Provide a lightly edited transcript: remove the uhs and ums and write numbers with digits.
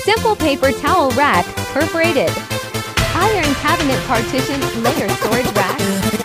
Simple paper towel rack, perforated. Iron cabinet partition, layer storage rack.